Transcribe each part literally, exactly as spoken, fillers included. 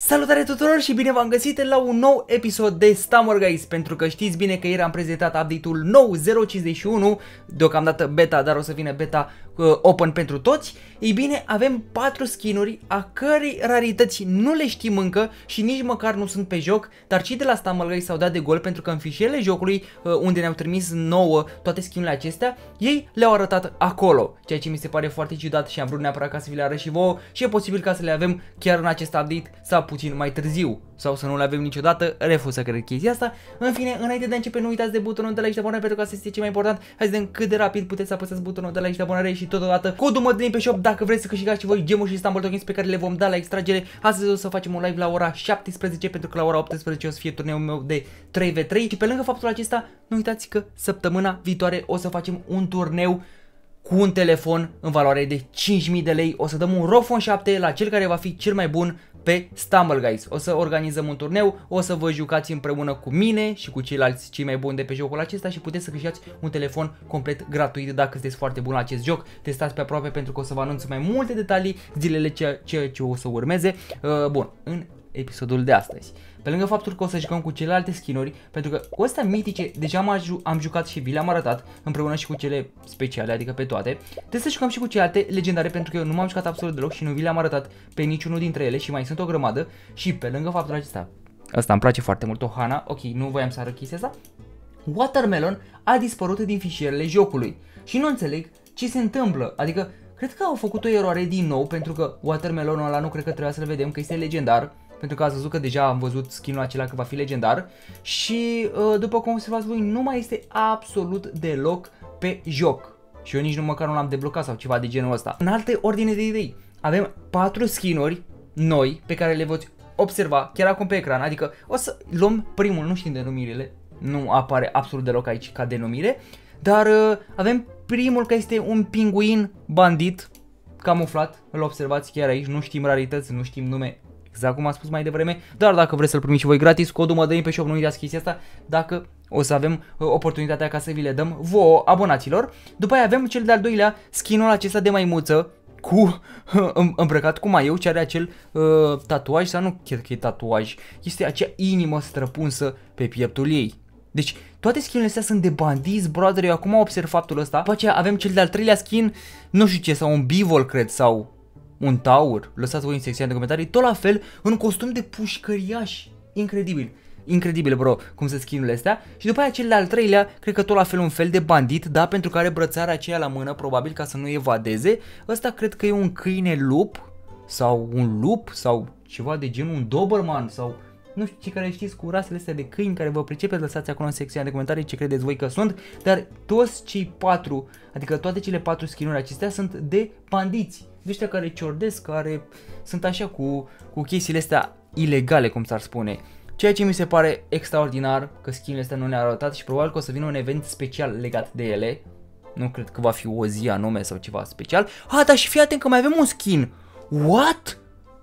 Salutare tuturor și bine v-am găsit la un nou episod de Stammer Guys. Pentru că știți bine că ieri am prezentat update-ul nou zero cincizeci și unu, deocamdată beta, dar o să vină beta uh, open pentru toți. Ei bine, avem patru skin-uri a cărei rarități nu le știm încă și nici măcar nu sunt pe joc, dar cei de la Stammer Guys s-au dat de gol pentru că în fișierele jocului uh, unde ne-au trimis nouă toate skin-urile acestea, ei le-au arătat acolo, ceea ce mi se pare foarte ciudat și am vrut neapărat ca să vi le arăt și vouă și e posibil ca să le avem chiar în acest update sau puțin mai târziu sau să nu le avem niciodată, refuz să cred chestia asta. În fine, înainte de a începe, nu uitați de butonul de like și de abonare pentru că asta este cel mai important. Hai să vedem cât de rapid puteți să apăsați butonul de like și de abonare și totodată codul Mădălin pe shop dacă vreți să câștigați și voi gemuri și Stumble Tokens pe care le vom da la extragere. Astăzi o să facem un live la ora șaptesprezece pentru că la ora optsprezece o să fie turneul meu de trei v trei și pe lângă faptul acesta, nu uitați că săptămâna viitoare o să facem un turneu cu un telefon în valoare de cinci mii de lei. O să dăm un ROG Phone șapte la cel care va fi cel mai bun pe Stumble Guys. O să organizăm un turneu, o să vă jucați împreună cu mine și cu ceilalți cei mai buni de pe jocul acesta și puteți să câștigați un telefon complet gratuit dacă sunteți foarte buni la acest joc. Testați pe aproape pentru că o să vă anunț mai multe detalii zilele ce, ce, ce o să urmeze. Uh, bun, în episodul de astăzi, pe lângă faptul că o să jucăm cu celelalte skin-uri, pentru că cu astea mitice deja am, ju am jucat și vi le-am arătat împreună și cu cele speciale, adică pe toate. Trebuie să jucăm și cu celelalte legendare pentru că eu nu m-am jucat absolut deloc și nu vi le-am arătat pe niciunul dintre ele și mai sunt o grămadă. Și pe lângă faptul acesta, asta îmi place foarte mult, Ohana, ok, nu voiam să arăt chestia asta. Watermelon a dispărut din fișierele jocului și nu înțeleg ce se întâmplă, adică cred că au făcut o eroare din nou pentru că Watermelonul ăla nu cred că trebuia să-l vedem că este legendar. Pentru că ați văzut că deja am văzut skin-ul acela că va fi legendar și după cum observați voi nu mai este absolut deloc pe joc. Și eu nici nu măcar nu l-am deblocat sau ceva de genul ăsta. În alte ordine de idei, avem patru skin-uri noi pe care le veți observa chiar acum pe ecran. Adică o să luăm primul, nu știm denumirile, nu apare absolut deloc aici ca denumire. Dar uh, avem primul care este un pinguin bandit camuflat, îl observați chiar aici, nu știm rarități, nu știm nume. Exact cum am spus mai devreme, dar dacă vreți să-l primiți și voi gratis, codul Mădălin pe shop, nu uitați chestia asta, dacă o să avem uh, oportunitatea ca să vi le dăm vouă abonaților. După aia avem cel de-al doilea, skin-ul acesta de maimuță, cu uh, îmbrăcat cu maieu, ce are acel uh, tatuaj, sau nu cred că e tatuaj, este acea inimă străpunsă pe pieptul ei. Deci toate skin-urile astea sunt de bandiți, brother, eu acum observ faptul ăsta. După aceea avem cel de-al treilea skin, nu știu ce, sau un bivol cred, sau un taur, lăsați voi în secțiunea de comentarii, tot la fel, în costum de pușcăriaș, incredibil, incredibil bro, cum se skin-urile astea. Și după aia cel de-al treilea, cred că tot la fel un fel de bandit, da, pentru că are brățara aceea la mână, probabil ca să nu evadeze. Ăsta cred că e un câine lup, sau un lup, sau ceva de genul, un Doberman, sau nu știu ce care știți cu rasele astea de câini care vă pricepeți, lăsați acolo în secțiunea de comentarii ce credeți voi că sunt. Dar toți cei patru, adică toate cele patru skin-uri acestea sunt de bandiți. De ăștia care ciordesc, care sunt așa cu, cu chestiile astea ilegale, cum s-ar spune. Ceea ce mi se pare extraordinar că skin-urile astea nu ne-au arătat și probabil că o să vină un event special legat de ele. Nu cred că va fi o zi anume sau ceva special. Ah, dar și fii atent că mai avem un skin. What?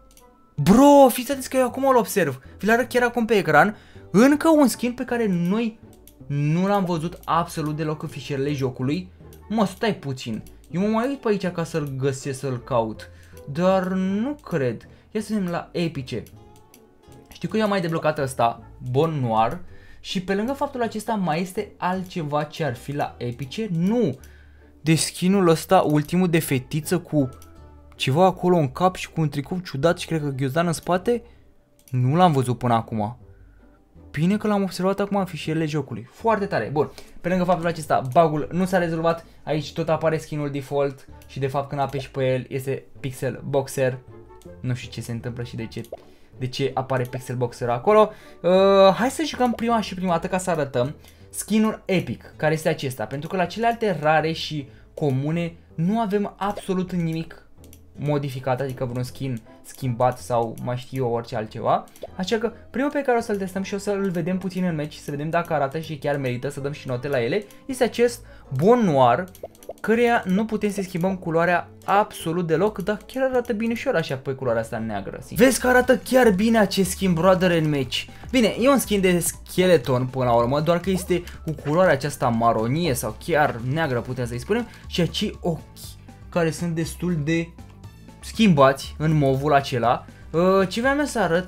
Bro, fiți atenți că eu acum îl observ. Vi-l arăt chiar acum pe ecran. Încă un skin pe care noi nu l-am văzut absolut deloc în fișierele jocului. Mă, stai puțin. Eu mă mai uit pe aici ca să-l găsesc, să-l caut. Dar nu cred. Ia să vedem la epice. Știu că eu am mai deblocat ăsta, Bon Noir. Și pe lângă faptul acesta mai este altceva ce ar fi la epice? Nu. De skin-ul ăsta, ultimul de fetiță cu ceva acolo în cap și cu un tricou ciudat și cred că ghiozdan în spate. Nu l-am văzut până acum. Bine că l-am observat acum în fișierele jocului. Foarte tare. Bun. Pe lângă faptul acesta, bug-ul nu s-a rezolvat. Aici tot apare skin-ul default și de fapt când apeși pe el este Pixel Boxer. Nu știu ce se întâmplă și de ce, de ce apare Pixel Boxer acolo. Uh, hai să jucăm prima și prima dată ca să arătăm skin-ul epic, care este acesta. Pentru că la celelalte rare și comune nu avem absolut nimic modificat, adică vreun skin schimbat sau mai știu eu orice altceva. Așa că primul pe care o să-l testăm și o să-l vedem puțin în meci, să vedem dacă arată și chiar merită să dăm și note la ele, este acest Bon Noir, căreia nu putem să schimbăm culoarea absolut deloc, dar chiar arată bine și ori așa pe culoarea asta neagră. Sincer. Vezi că arată chiar bine acest skin, brother, în meci. Bine, e un skin de skeleton până la urmă, doar că este cu culoarea aceasta maronie sau chiar neagră, putem să-i spunem, și acei ochi care sunt destul de schimbați în movul acela. Uh, ce vreau să arăt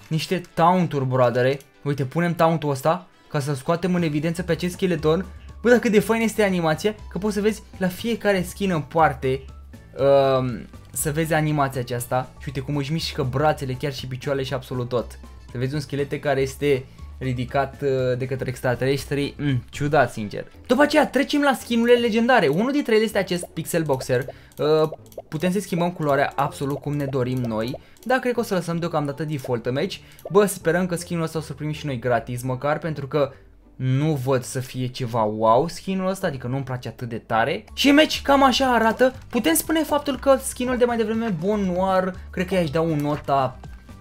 niște taunt-uri, broadere. Uite, punem taunt-ul ăsta ca să scoatem în evidență pe acest skeleton. Bă, dar cât de fain este animația, că poți să vezi la fiecare skin în parte, uh, să vezi animația aceasta. Și uite cum își mișcă brațele, chiar și picioarele și absolut tot. Să vezi un schelete care este ridicat uh, de către extraterestri, mm, ciudat sincer. După aceea trecem la skinurile legendare. Unul dintre ele este acest Pixel Boxer. Uh, putem să schimbăm culoarea absolut cum ne dorim noi, dar cred că o să lăsăm deocamdată default în match. Bă, sperăm că skinul ăsta o să primim și noi gratis măcar, pentru că nu văd să fie ceva wow skinul ăsta, adică nu-mi place atât de tare. Și în match cam așa arată. Putem spune faptul că skinul de mai devreme Bon Noir, cred că i-aș da un nota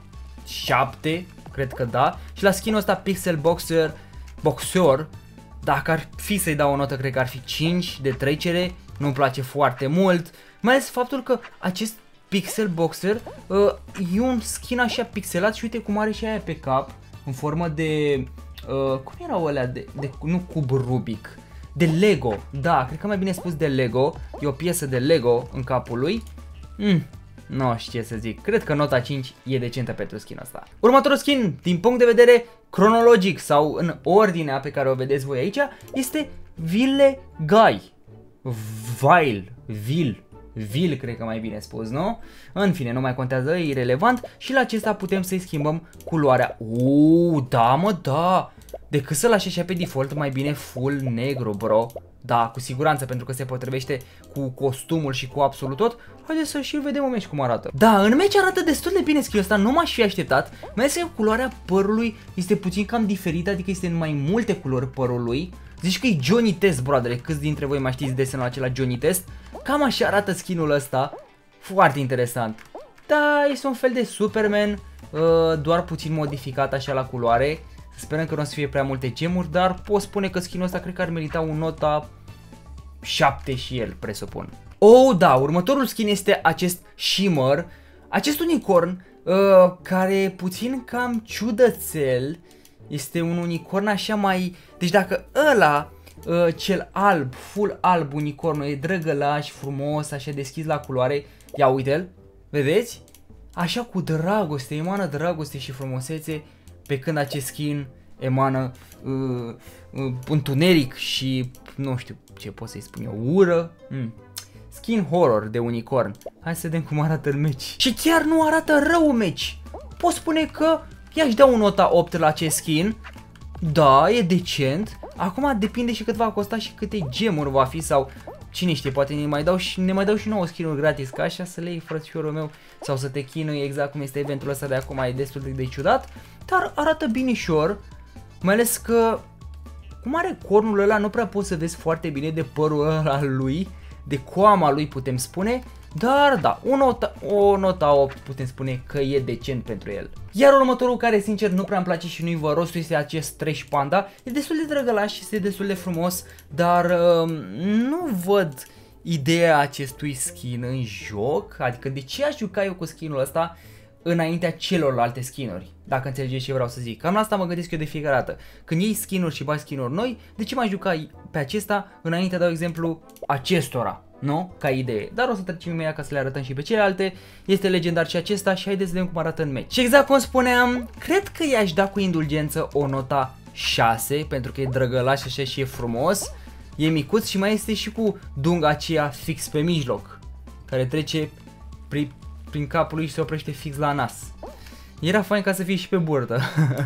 șapte, cred că da. Și la skinul ăsta Pixel Boxer, Boxer, dacă ar fi să-i dau o notă, cred că ar fi cinci de trecere. Nu-mi place foarte mult, mai ales faptul că acest Pixel Boxer uh, e un skin așa pixelat și uite cum are și aia pe cap, în formă de... Uh, cum erau alea de, de, nu cub Rubik, de Lego, da, cred că mai bine spus de Lego, e o piesă de Lego în capul lui. Mm, nu știu ce să zic, cred că nota cinci e decentă pentru skin ăsta. Următorul skin, din punct de vedere cronologic sau în ordinea pe care o vedeți voi aici, este Ville Guy. Vile, Vil, Vil cred că mai bine spus, nu? În fine, nu mai contează, e irelevant. Și la acesta putem să-i schimbăm culoarea. Uuu, da mă, da. Decât să-l lași așa pe default, mai bine full negru, bro. Da, cu siguranță, pentru că se potrivește cu costumul și cu absolut tot. Haideți să și vedem un match cum arată. Da, în match arată destul de bine skin-ul ăsta, nu m-aș fi așteptat. Mai ales că culoarea părului este puțin cam diferită, adică este în mai multe culori părul lui. Zici că e Johnny Test, broadere, câți dintre voi mai știți desenul acela Johnny Test? Cam așa arată skinul ăsta, foarte interesant. Da, este un fel de Superman, uh, doar puțin modificat așa la culoare. Sperăm că nu o să fie prea multe gemuri, dar pot spune că skinul ăsta cred că ar merita un nota șapte și el, presupun. Oh, da, următorul skin este acest Shimmer, acest unicorn, uh, care e puțin cam ciudățel. Este un unicorn așa mai... Deci dacă ăla, uh, cel alb, full alb unicornul, e drăgălaș, frumos, așa deschis la culoare, ia uite-l, vedeți? Așa cu dragoste, emană dragoste și frumusețe, pe când acest skin emană uh, uh, întuneric și nu știu ce pot să-i spun eu, ură. Mm. Skin horror de unicorn. Hai să vedem cum arată în match. Și chiar nu arată rău în match. Pot spune că i-aș da un nota opt la acest skin. Da, e decent. Acum depinde și cât va costa și câte gemuri va fi sau cine știe, poate ne mai dau și, ne mai dau și nouă skin-uri gratis, ca așa să le iei, frățiorul meu, sau să te chinui, exact cum este eventul ăsta de acum, e destul de, de ciudat, dar arată binișor, mai ales că cum are cornul ăla nu prea poți să vezi foarte bine de părul ăla lui, de coama lui putem spune, dar da, o nota, o nota opt putem spune că e decent pentru el. Iar următorul, care sincer nu prea îmi place și nu-i vă rostul, este acest Trash Panda. E destul de drăgălaș și este destul de frumos, dar uh, nu văd ideea acestui skin în joc. Adică de ce aș juca eu cu skinul ăsta înaintea celorlalte skinuri, dacă înțelegeți ce vreau să zic. Cam la asta mă gândesc eu de fiecare dată. Când iei skinuri și bagi skinuri noi, de ce mai juca pe acesta înainte, dau exemplu, acestora? Nu? Ca idee. Dar o să trecem imediat ca să le arătăm și pe celelalte. Este legendar și acesta și haideți să vedem cum arată în match. Și exact cum spuneam, cred că i-aș da cu indulgență o nota șase, pentru că e drăgălaș așa și e frumos. E micuț și mai este și cu dunga aceea fix pe mijloc, care trece prin, prin capul lui și se oprește fix la nas. Era fain ca să fie și pe burtă,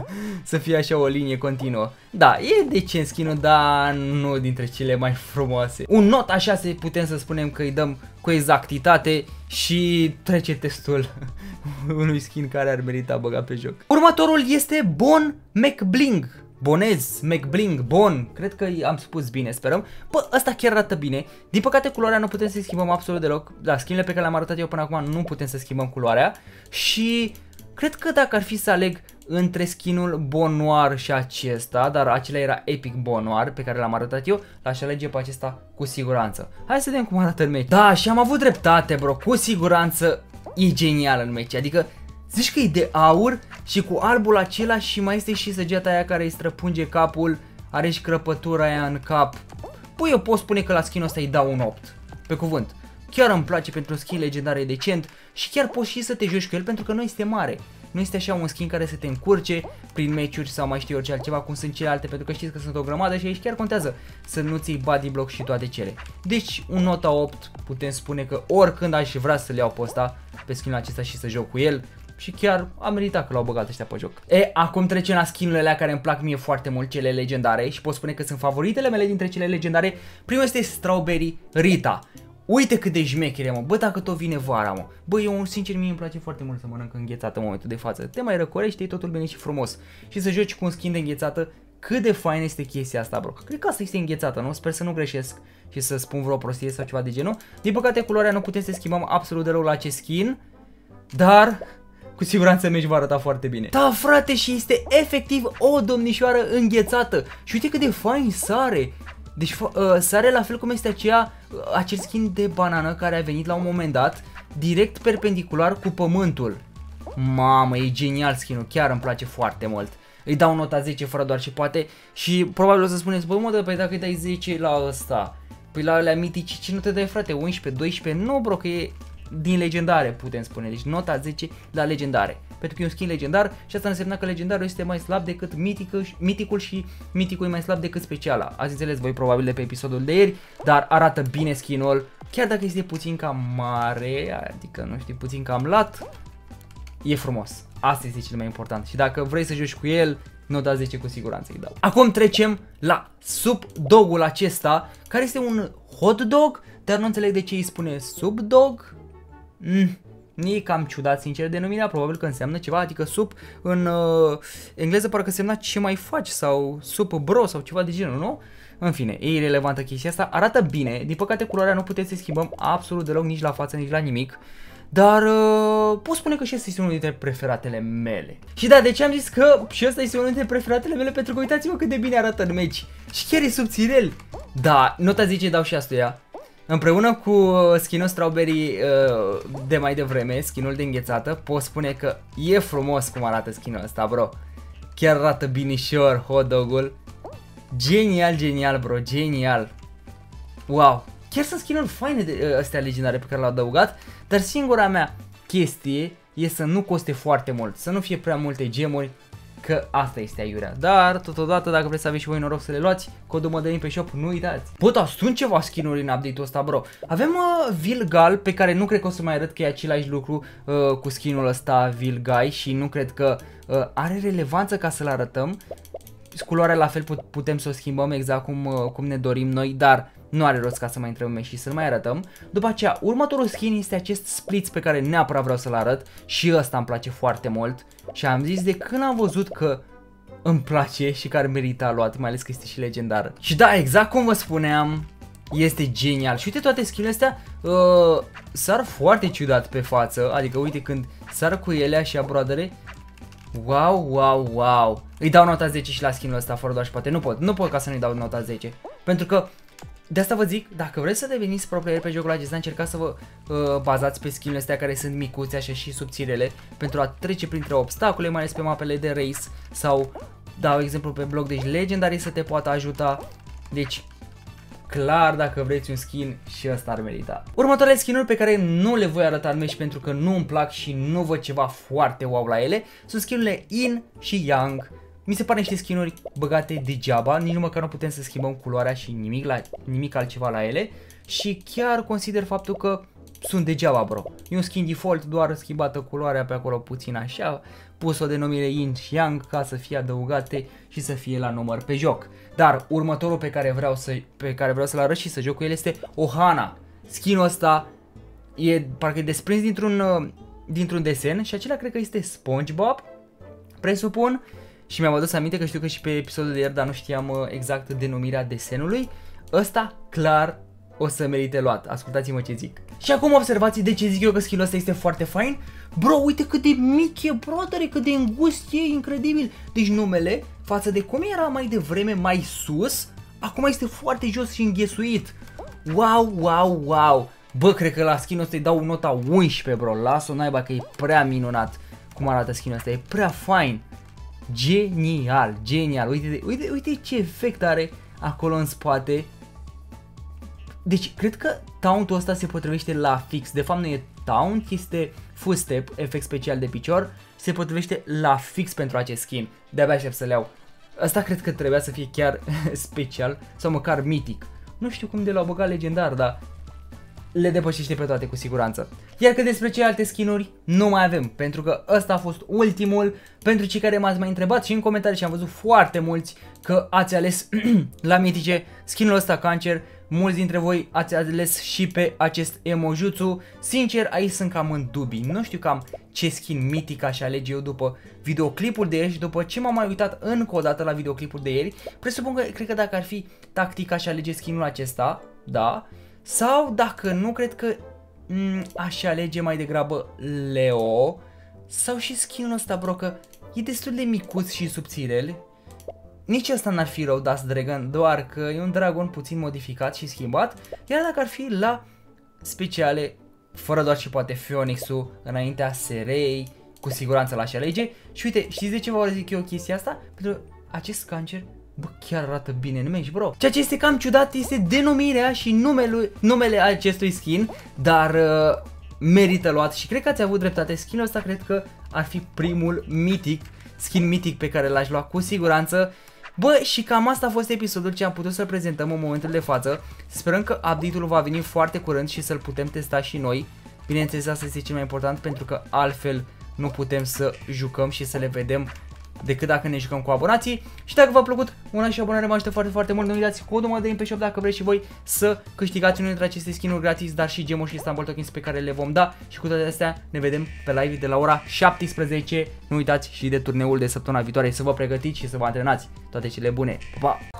să fie așa o linie continuă. Da, e decent skin-ul, dar nu dintre cele mai frumoase. Un not așa se putem să spunem că îi dăm cu exactitate și trece testul unui skin care ar merita băgat pe joc. Următorul este Bon McBling. Bonez, McBling, Bon, cred că am spus bine, sperăm. Bă, ăsta chiar arată bine. Din păcate culoarea nu putem să schimbăm absolut deloc. Da, skin-urile pe care le-am arătat eu până acum nu putem să schimbăm culoarea. Și cred că dacă ar fi să aleg între skinul Bon Noir și acesta, dar acela era Epic Bon Noir pe care l-am arătat eu, l-aș alege pe acesta cu siguranță. Hai să vedem cum arată în match. Da, și am avut dreptate, bro, cu siguranță e genial în match. Adică zici că e de aur și cu albul acela și mai este și săgeata aia care îi străpunge capul, are și crăpătura aia în cap. Păi eu pot spune că la skin-ul ăsta îi dau un opt, pe cuvânt. Chiar îmi place, pentru skin legendar e decent și chiar poți și să te joci cu el pentru că nu este mare. nu este așa un skin care să te încurce prin meciuri sau mai știu orice altceva cum sunt celelalte, pentru că știți că sunt o grămadă și aici chiar contează să nu-ți iei body block și toate cele. Deci un nota opt putem spune că oricând aș vrea să le iau pe ăsta, pe skinul acesta și să joc cu el. Și chiar a meritat că l-au băgat ăștia pe joc. E, acum trecem la skin-urile alea care îmi plac mie foarte mult, cele legendare. Și pot spune că sunt favoritele mele dintre cele legendare. Primul este Strawberry Rita. Uite cât de șmechere, mă. Bă, dacă tot vine vara, mă. Bă, eu sincer mie îmi place foarte mult să mănânc înghețată în momentul de față. Te mai răcorește, e totul bine și frumos. Și să joci cu un skin de înghețată, cât de fain este chestia asta, bro. Cred că asta este înghețată, nu? Sper să nu greșesc și să spun vreo prostie sau ceva de genul. Din păcate, culoarea nu putem să schimbăm absolut deloc la acest skin, dar cu siguranță meci va arăta foarte bine. Da, frate, și este efectiv o domnișoară înghețată. Și uite cât de fain sare. Deci uh, sare la fel cum este aceea, uh, acel skin de banană care a venit la un moment dat direct perpendicular cu pământul. Mamă, e genial skinul, chiar îmi place foarte mult. Îi dau nota zece fără doar și poate. Și probabil o să spuneți, bă, mă, dă, păi dacă îi dai zece la ăsta, păi la alea mitici, ce nu te dai, frate, unsprezece, doisprezece? Nu, bro, că e din legendare, putem spune. Deci nota zece la legendare. Pentru că e un skin legendar și asta înseamnă că legendarul este mai slab decât miticul, miticul și miticul e mai slab decât speciala. Ați înțeles voi probabil de pe episodul de ieri, dar arată bine skinul, chiar dacă este puțin cam mare, adică nu știu, puțin cam lat, e frumos. Asta este cel mai important și dacă vrei să joci cu el, nota zece cu siguranță îi dau. Acum trecem la sub dogul acesta, care este un hot dog, dar nu înțeleg de ce îi spune sub dog. Mm. E cam ciudat, sincer, denumirea, probabil că înseamnă ceva, adică sub în uh, engleză parcă însemna ce mai faci sau sub bro sau ceva de genul, nu? În fine, e irelevantă chestia asta, arată bine, din păcate culoarea nu putem să schimbăm absolut deloc, nici la față, nici la nimic. Dar uh, pot spune că și asta este unul dintre preferatele mele. Și da, de ce am zis că și ăsta este unul dintre preferatele mele? Pentru că uitați-vă cât de bine arată în meci. Și chiar e subțirel. Da, nota zece dau și astuia. Împreună cu skinul Strawberry uh, de mai devreme, skinul de înghețată, pot spune că e frumos cum arată skinul ăsta, bro. Chiar arată binișor hot dog-ul. Genial, genial, bro, genial. Wow. Chiar sunt skin-uri faine de astea legendare pe care le-au adăugat, dar singura mea chestie e să nu coste foarte mult, să nu fie prea multe gemuri, că asta este aiurea. Dar, totodată, dacă vreți să aveți și voi noroc să le luați, codul Mădălin pe shop, nu uitați. Bă, dar sunt ceva skin-uri în update-ul ăsta, bro. Avem uh, Vilgal, pe care nu cred că o să mai arăt că e același lucru uh, cu skin-ul ăsta Vilgai și nu cred că uh, are relevanță ca să-l arătăm. Culoarea la fel putem să o schimbăm exact cum, uh, cum ne dorim noi, dar nu are rost ca să mai intrăm și să-l mai arătăm. După aceea, următorul skin este acest Splits pe care neapărat vreau să-l arăt și ăsta îmi place foarte mult. Și am zis de când am văzut că îmi place și că ar merita luat, mai ales că este și legendară. Și da, exact cum vă spuneam, este genial. Și uite, toate skin-urile astea uh, sar foarte ciudat pe față, adică uite când sar cu ele așa broadere. Wow, wow, wow. Îi dau nota zece și la skin-ul ăsta, fără doar și poate. Nu pot, nu pot ca să nu-i dau nota zece. Pentru că de asta vă zic, dacă vreți să deveniți pro player pe jocul acesta, încercați să vă uh, bazați pe skin-urile astea care sunt micuțe așa și subțirele pentru a trece printre obstacole, mai ales pe mapele de race sau, dau exemplu, pe bloc, deci legendarii să te poată ajuta. Deci, clar, dacă vreți un skin, și ăsta ar merita. Următoarele skin-uri pe care nu le voi arăta în meci pentru că nu îmi plac și nu văd ceva foarte wow la ele, sunt skin-urile In și Yang. Mi se pare niște skin-uri băgate degeaba, nici nu măcar nu putem să schimbăm culoarea și nimic, la, nimic altceva la ele. Și chiar consider faptul că sunt degeaba, bro. E un skin default, doar schimbată culoarea pe acolo puțin așa, pus o denumire Yin și Yang ca să fie adăugate și să fie la număr pe joc. Dar următorul pe care vreau să pe care vreau să-l arăt și să joc cu el este Ohana. Skin-ul ăsta e parcă e desprins dintr-un dintr-un desen și acela cred că este SpongeBob, presupun. Și mi-am adus aminte că știu că și pe episodul de ieri, dar nu știam exact denumirea desenului. Ăsta clar o să merite luat, ascultați-mă ce zic. Și acum observați de ce zic eu că skin-ul ăsta este foarte fain. Bro, uite cât de mic e, brother, cât de îngust e, incredibil. Deci numele, față de cum era mai devreme mai sus, acum este foarte jos și înghesuit. Wow, wow, wow. Bă, cred că la skin-ul ăsta îi dau nota unsprezece, bro. Las-o naiba că e prea minunat cum arată skin-ul ăsta, e prea fain. Genial, genial, uite, uite, uite ce efect are acolo în spate. Deci, cred că taunt-ul ăsta se potrivește la fix. De fapt nu e taunt, este footstep, efect special de picior. se potrivește la fix pentru acest skin. De-abia aștept să le iau. Asta cred că trebuia să fie chiar special sau măcar mitic. Nu știu cum de l-au băgat legendar, dar le depășește pe toate cu siguranță. Iar că despre celelalte skinuri nu mai avem, pentru că ăsta a fost ultimul. Pentru cei care m-ați mai întrebat și în comentarii și am văzut foarte mulți că ați ales la mitice skinul ăsta cancer. Mulți dintre voi ați ales și pe acest emojutsu. Sincer, aici sunt cam în dubii. Nu știu cam ce skin mitic aș alege eu după videoclipul de ieri și după ce m-am mai uitat încă o dată la videoclipul de ieri. Presupun că, cred că dacă ar fi tactic aș alege skinul acesta, da. Sau dacă nu, cred că aș alege mai degrabă Leo. Sau și skinul ăsta, bro, că e destul de micuț și subțirel. Nici ăsta n-ar fi rău, Dust Dragon, doar că e un dragon puțin modificat și schimbat. Iar dacă ar fi la speciale, fără doar și poate Phoenix-ul, înaintea Serei, cu siguranță l-aș alege. Și uite, știți de ce vă zic eu chestia asta? Pentru că acest cancer, bă, chiar arată bine în meci, bro. Ceea ce este cam ciudat este denumirea și numele, numele acestui skin, dar uh, merită luat și cred că ați avut dreptate. Skinul ăsta cred că ar fi primul mitic, skin mitic pe care l-aș lua cu siguranță. Bă, și cam asta a fost episodul ce am putut să-l prezentăm în momentul de față. Sperăm că update-ul va veni foarte curând și să-l putem testa și noi. Bineînțeles, asta este cel mai important, pentru că altfel nu putem să jucăm și să le vedem decât dacă ne jucăm cu abonații. Și dacă v-a plăcut, un like și abonare mă ajută foarte, foarte mult. Nu uitați codul Mădălin pe shop dacă vreți și voi să câștigați unul dintre aceste skin-uri gratis, dar și gemuri și Istanbul tokens pe care le vom da. Și cu toate astea ne vedem pe live de la ora șaptesprezece. Nu uitați și de turneul de săptămâna viitoare, să vă pregătiți și să vă antrenați. Toate cele bune. Pa, pa!